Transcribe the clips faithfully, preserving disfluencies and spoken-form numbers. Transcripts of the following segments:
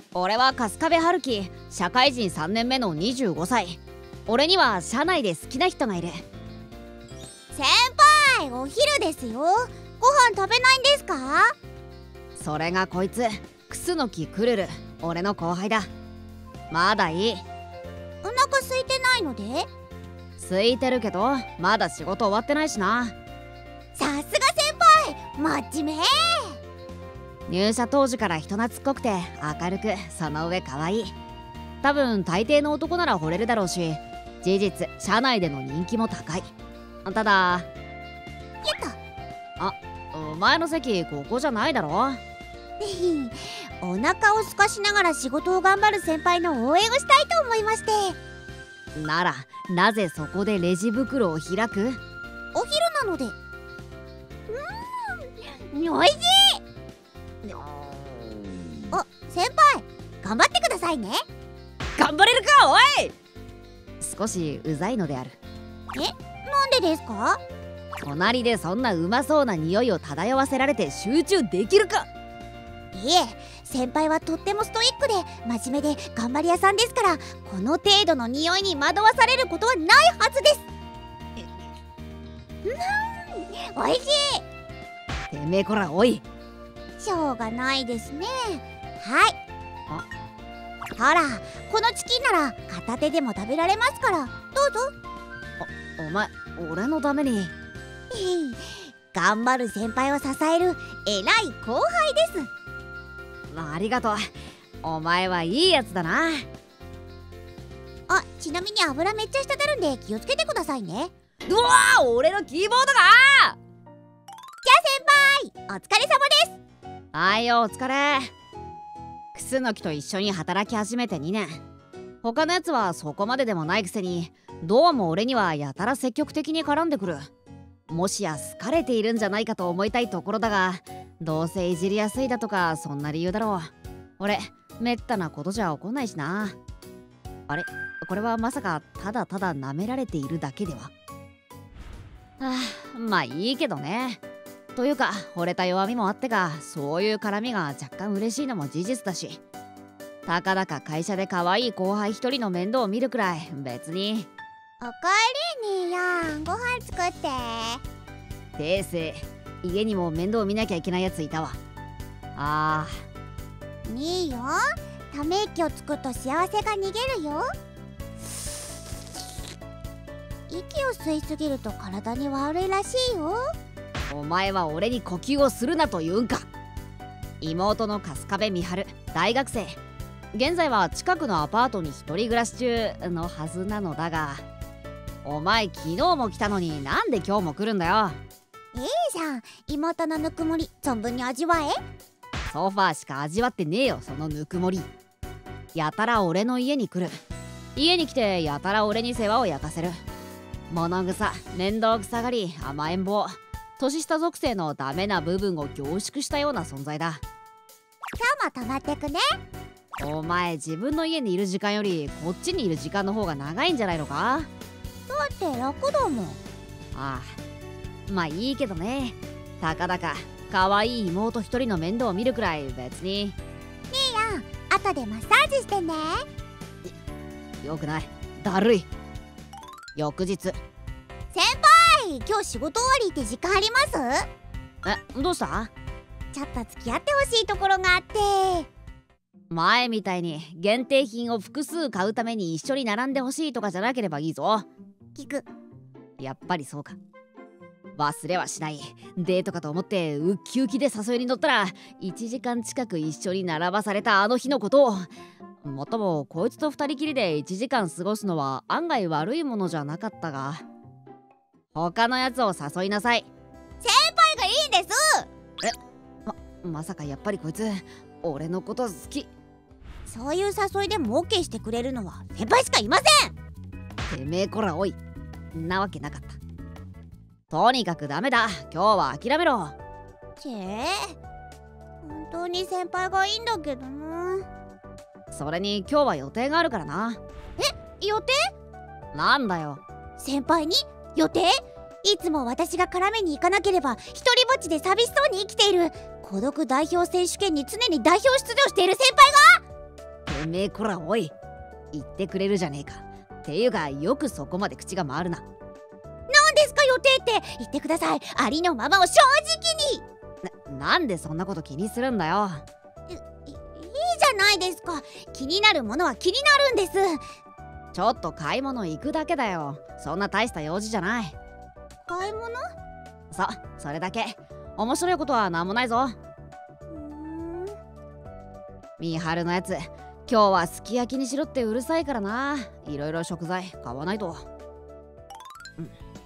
俺は春日部春樹、社会人さんねんめのにじゅうごさい。俺には社内で好きな人がいる。 先輩、お昼ですよ。ご飯食べないんですか？ それがこいつ、楠木くるる、俺の後輩だ。まだいい。 お腹空いてないので？ 空いてるけどまだ仕事終わってないしな。 さすが先輩、真面目。 入社当時から人懐っこくて明るく、その上可愛い。多分大抵の男なら惚れるだろうし、事実社内での人気も高い。ただ、 やった。 あ、お前の席ここじゃないだろ。 お腹を空かしながら仕事を頑張る先輩の応援をしたいと思いまして。 ならなぜそこでレジ袋を開く？ お昼なので。うーん、おいしい。お、先輩、頑張ってくださいね。 頑張れるかおい。少しうざいのである。 え、なんでですか？ 隣でそんなうまそうな匂いを漂わせられて集中できるか？ いえ、先輩はとってもストイックで真面目で頑張り屋さんですから、この程度の匂いに惑わされることはないはずです。うん、おいしい。 てめえこらおい。 しょうがないですね。はい。ほら、このチキンなら片手でも食べられますから、どうぞ。 お、お前俺のために。 頑張る先輩を支える偉い後輩です。 ありがとう。お前はいいやつだな。 あ、ちなみに油めっちゃ滴るんで気をつけてくださいね。 うわー、俺のキーボードが。 じゃあ先輩、お疲れ様です。 はいよ、お疲れ。楠木と一緒に働き始めてにねん。他のやつはそこまででもないくせに、どうも俺にはやたら積極的に絡んでくる。もしや好かれているんじゃないかと思いたいところだが、どうせいじりやすいだとかそんな理由だろう。俺めったなことじゃ起こんないしな。あれ、これはまさかただただ舐められているだけでは。はあ、まあいいけどね。というか惚れた弱みもあってか、そういう絡みが若干嬉しいのも事実だし、たかだか会社で可愛い後輩一人の面倒を見るくらい別に。 おかえり兄やん、ご飯作って。 訂正、家にも面倒見なきゃいけないやついたわ。あー兄よ、ため息をつくと幸せが逃げるよ。息を吸いすぎると体に悪いらしいよ。 お前は俺に呼吸をするなと言うんか。妹の春日部美晴、大学生。現在は近くのアパートに一人暮らし中のはずなのだが、お前昨日も来たのになんで今日も来るんだよ。 いいじゃん、妹のぬくもり存分に味わえ。 ソファーしか味わってねえよ、そのぬくもり。やたら俺の家に来る。家に来てやたら俺に世話を焼かせる。物臭、面倒くさがり、甘えん坊、年下属性のダメな部分を凝縮したような存在だ。 今日も泊まってくね。 お前自分の家にいる時間よりこっちにいる時間の方が長いんじゃないのか？ だって楽だもん。 ああ、まあいいけどね。たかだか可愛い妹一人の面倒を見るくらい別に。 兄やん、後でマッサージしてね。 よくない、だるい。翌日。 先輩、今日仕事終わりって時間あります？ え、どうした？ ちょっと付き合ってほしいところがあって。 前みたいに限定品を複数買うために一緒に並んでほしいとかじゃなければいいぞ。 聞く。 やっぱりそうか。忘れはしない。デートかと思ってウッキウキで誘いに乗ったらいちじかん近く一緒に並ばされたあの日のことを。もっともこいつと二人きりでいちじかん過ごすのは案外悪いものじゃなかったが、他のやつを誘いなさい。 先輩がいいんです。 え、ま、まさかやっぱりこいつ俺のこと好き？ そういう誘いでも オーケー してくれるのは先輩しかいません。 てめえこらおい、なわけなかった。とにかくダメだ、今日は諦めろ。 ちえ、本当に先輩がいいんだけどな。 それに今日は予定があるからな。 え、予定？ なんだよ。 先輩に予定？いつも私が絡めに行かなければ一人ぼっちで寂しそうに生きている孤独代表選手権に常に代表出場している先輩が。 てめえこらおい、言ってくれるじゃねえか。っていうかよくそこまで口が回るな。 何ですか予定って言ってください。ありのままを正直に。 な、なんでそんなこと気にするんだよ。 い, い, いいじゃないですか。気になるものは気になるんです。 ちょっと買い物行くだけだよ。そんな大した用事じゃない。 買い物？ そ、それだけ。面白いことは何もないぞ。みはるのやつ、今日はすき焼きにしろってうるさいからな。いろいろ食材買わないと。うん、 やっほー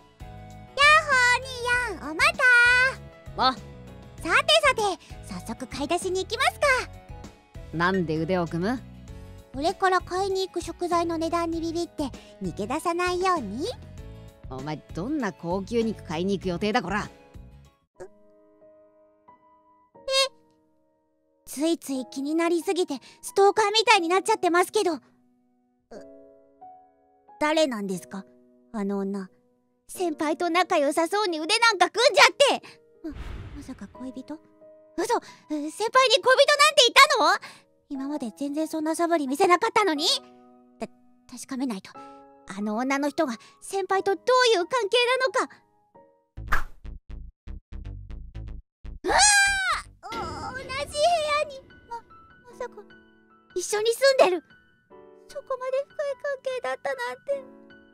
兄やん、おまたあ、 さてさて、早速買い出しに行きますか。 なんで腕を組む？ これから買いに行く食材の値段にビビって逃げ出さないように。 お前どんな高級肉買いに行く予定だこら。 え、ついつい気になりすぎてストーカーみたいになっちゃってますけど。誰なんですかあの女。先輩と仲良さそうに腕なんか組んじゃって。ま, まさか恋人？嘘、先輩に恋人なんていたの？今まで全然そんな素振り見せなかったのに。た確かめないと。あの女の人が先輩とどういう関係なのか。うわあ、同じ部屋に。ま、まさか一緒に住んでる。そこまで深い関係だったなんて。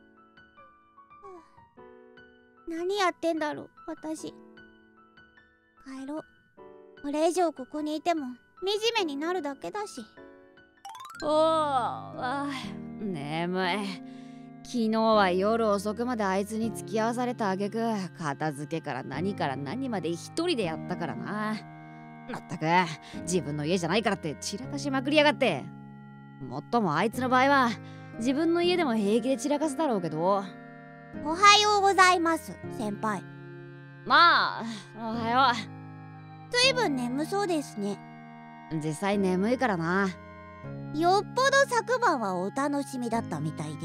何やってんだろう私。帰ろう。これ以上ここにいても惨めになるだけだし。 おー、あー、眠い。昨日は夜遅くまであいつに付き合わされたあげく、片付けから何から何まで一人でやったからな。まったく自分の家じゃないからって散らかしまくりやがって。もっともあいつの場合は自分の家でも平気で散らかすだろうけど。 おはようございます先輩。 まあおはよう。 ずいぶん眠そうですね。 実際眠いからな。 よっぽど昨晩はお楽しみだったみたいで。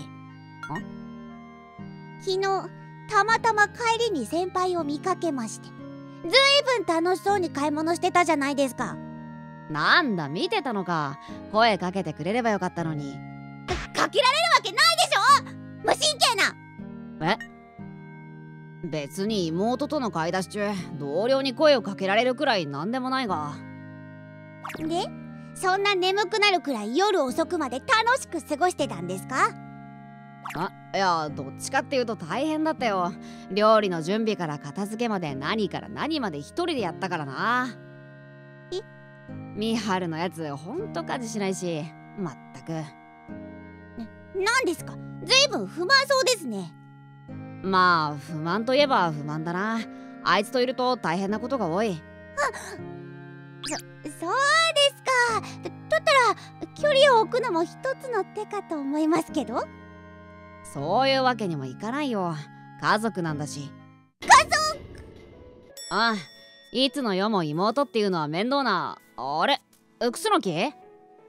昨日たまたま帰りに先輩を見かけまして、ずいぶん楽しそうに買い物してたじゃないですか。 なんだ見てたのか。声かけてくれればよかったのに。 かけられるわけないでしょ無神経な。 え、別に妹との買い出し中同僚に声をかけられるくらいなんでもないが。 でそんな眠くなるくらい夜遅くまで楽しく過ごしてたんですか？ あ、いやどっちかっていうと大変だったよ。料理の準備から片付けまで何から何まで一人でやったからな。 え、 みはるのやつほんと家事しないし、まったく。 なんですか、ずいぶん不満そうですね。 まあ不満といえば不満だな。あいつといると大変なことが多い。 そ、そうですか。だったら距離を置くのも一つの手かと思いますけど。 そういうわけにもいかないよ。家族なんだし。 家族？ ああ、いつの世も妹っていうのは面倒な。あれ、クスノキ？ 家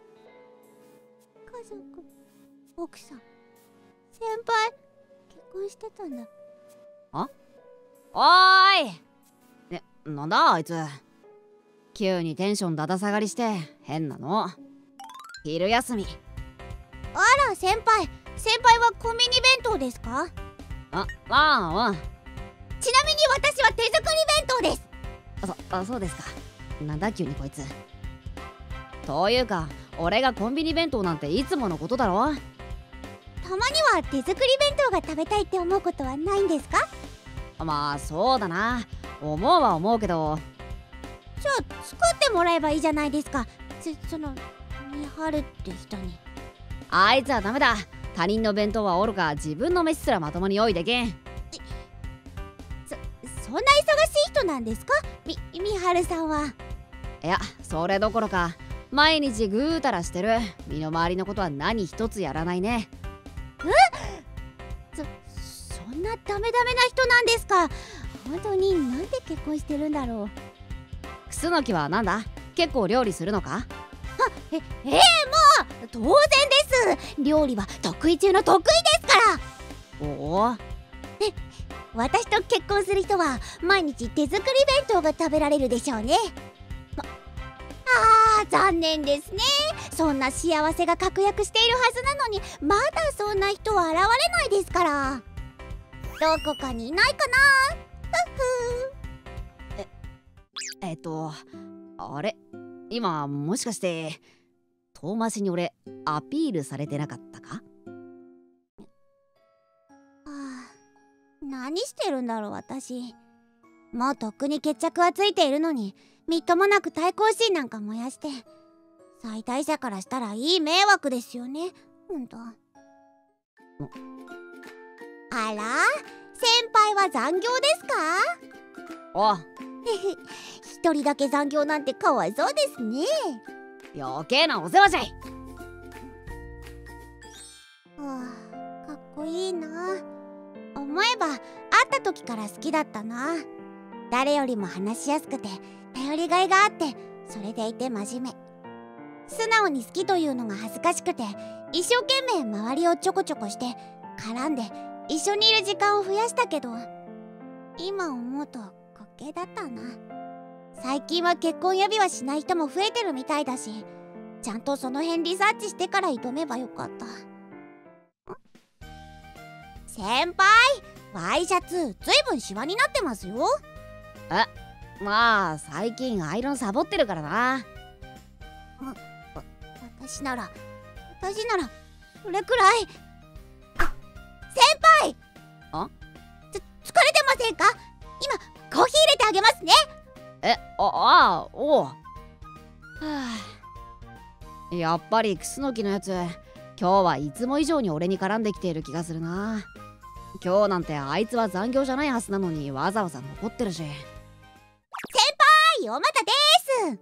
族、奥さん、先輩結婚してたんだ。 あ？おーい！ね、なんだあいつ。急にテンションだだ下がりして変なの。昼休み。 あら先輩、先輩はコンビニ弁当ですか？ あ、ああ、 ちなみに私は手作り弁当です。 そ、あ、そうですか。なんだ急にこいつ。というか俺がコンビニ弁当なんていつものことだろ。 たまには手作り弁当が食べたいって思うことはないんですか？ まあそうだな、思うは思うけど。 じゃあ作ってもらえばいいじゃないですか。そ、そのみはるって人に。 あいつはダメだ。他人の弁当はおろか自分の飯すらまともに用意できん。 そ、そんな忙しい人なんですか？み、みはるさんは。 いや、それどころか毎日ぐうたらしてる。身の回りのことは何一つやらないね。 え？そ、そんなダメダメな人なんですか？本当になんで結婚してるんだろう。 クスノキはなんだ、結構料理するのか？ あ、え、えー、もう当然です。料理は得意中の得意ですから。 おお。 え、私と結婚する人は毎日手作り弁当が食べられるでしょうね。ま、ああ残念ですね。そんな幸せが確約しているはずなのにまだそんな人は現れないですから。どこかにいないかな。ふふええっとあれ今もしかして遠回しに俺アピールされてなかったか？ はあ、何してるんだろう私。もうとっくに決着はついているのにみっともなく対抗心なんか燃やして、最大者からしたらいい迷惑ですよね。ほんと。あら、先輩は残業ですか？ お一人だけ残業なんてかわいそうですね。 余計なお世話じゃい。 はあ、かっこいいな。思えば会った時から好きだったな。誰よりも話しやすくて頼りがいがあって、それでいて真面目。素直に好きというのが恥ずかしくて一生懸命周りをちょこちょこして絡んで一緒にいる時間を増やしたけど、今思うと滑稽だったな。最近は結婚指輪しない人も増えてるみたいだし、ちゃんとその辺リサーチしてから挑めばよかった。先輩、ワイシャツずいぶんシワになってますよ。 えまあ最近アイロンサボってるからな。 私なら私ならそれくらい。先輩あつ疲れてませんか？今コーヒー入れてあげますね。 えああおう、はあ、やっぱりクスノキのやつ今日はいつも以上に俺に絡んできている気がするな。今日なんてあいつは残業じゃないはずなのにわざわざ残ってるし。先輩おまたです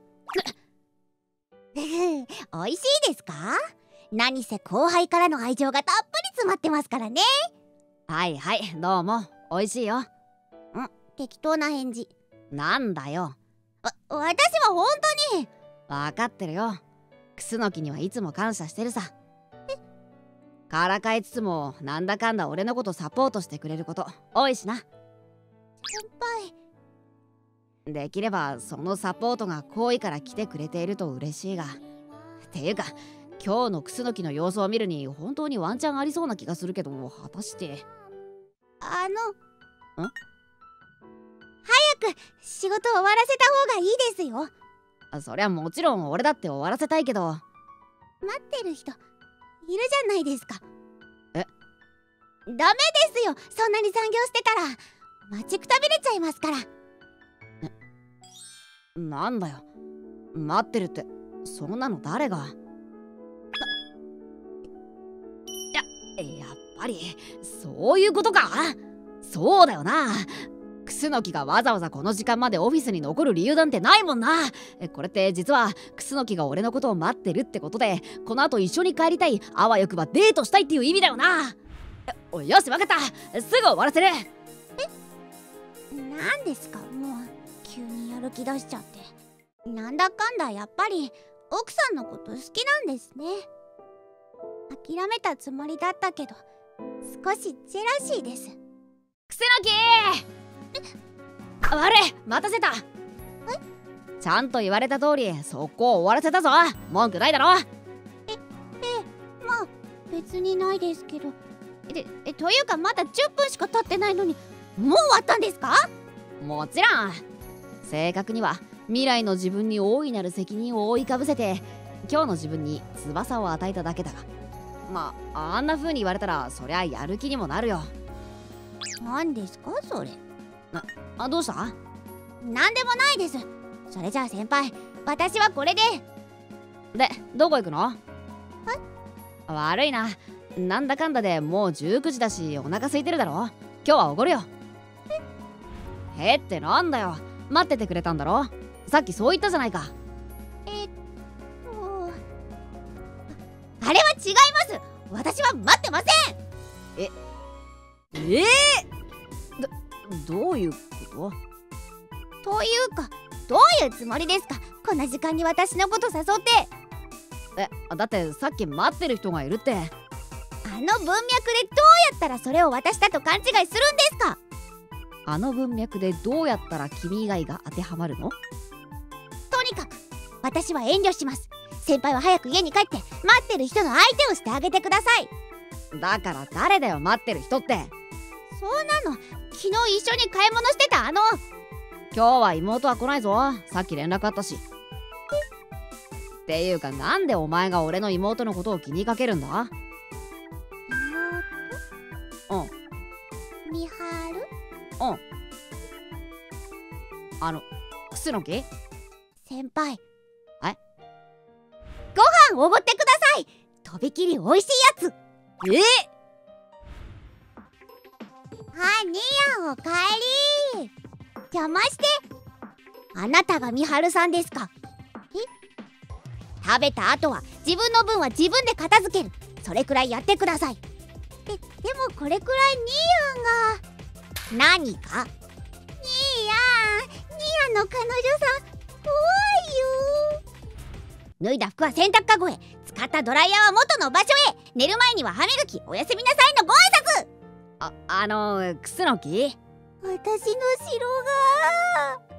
美味しいですか？何せ後輩からの愛情がたっぷり詰まってますからね。 はいはいどうも美味しいよ。ん適当な返事なんだよ。 わ私は本当に分かってるよ。クスノキにはいつも感謝してるさ。からかいつつもなんだかんだ俺のことサポートしてくれること多いしな。 先輩できればそのサポートが好意から来てくれていると嬉しいが、っていうか今日のクスノキの様子を見るに本当にワンチャンありそうな気がするけど、果たしてあのん早く仕事終わらせた方がいいですよ。 そりゃもちろん俺だって終わらせたいけど、 待ってる人いるじゃないですか。 えダメですよ、そんなに残業してたら待ちくたびれちゃいますから。 なんだよ待ってるって、そんなの誰が。ややっぱりそういうことか。そうだよな。クスノキがわざわざこの時間までオフィスに残る理由なんてないもんな。これって実はクスノキが俺のことを待ってるってことで、この後一緒に帰りたい、あわよくばデートしたいっていう意味だよな。よしわかった、すぐ終わらせる。えなんですかもう急にやる気出しちゃって。なんだかんだやっぱり奥さんのこと好きなんですね。諦めたつもりだったけど少しジェラシーです。 クスノキー悪い待たせた。ちゃんと言われた通り速攻終わらせたぞ。文句ないだろ。 えええまあ別にないですけど。でえというかまだじゅっぷんしか経ってないのにもう終わったんですか？ もちろん。正確には未来の自分に大いなる責任を覆いかぶせて今日の自分に翼を与えただけだが、まああんな風に言われたらそりゃやる気にもなるよ。 何ですかそれ。 なあどうした？ なんでもないです。それじゃあ先輩私はこれで。 でどこ行くの？悪いな、なんだかんだでもうじゅうくじだしお腹空いてるだろ。今日はおごるよ。えへってなんだよ、待っててくれたんだろ。さっきそう言ったじゃないか。 えっとあれは違います。私は待ってません。 ええー、どどういうこと？ というかどういうつもりですか、こんな時間に私のこと誘って。 えだってさっき待ってる人がいるって。 あの文脈でどうやったらそれを私だと勘違いするんですか？ あの文脈でどうやったら君以外が当てはまるの？ とにかく私は遠慮します。先輩は早く家に帰って待ってる人の相手をしてあげてください。 だから誰だよ待ってる人って。 そうなの、昨日一緒に買い物してたあの。 今日は妹は来ないぞ、さっき連絡あったし。っていうかなんでお前が俺の妹のことを気にかけるんだ。 妹？ うんみはる？ うんあの楠木先輩、 えご飯おごってください。とびきり美味しいやつ。 えあ、ニヤおかえり。邪魔して。あなたがみはるさんですか。え、食べた後は自分の分は自分で片付ける。それくらいやってください。で、でもこれくらいニーヤンが。何か？ニーヤン、ニーヤンの彼女さん怖いよ。脱いだ服は洗濯かごへ、使ったドライヤーは元の場所へ。寝る前には歯磨き、おやすみなさいのご挨拶。 あ、あの楠木私の城が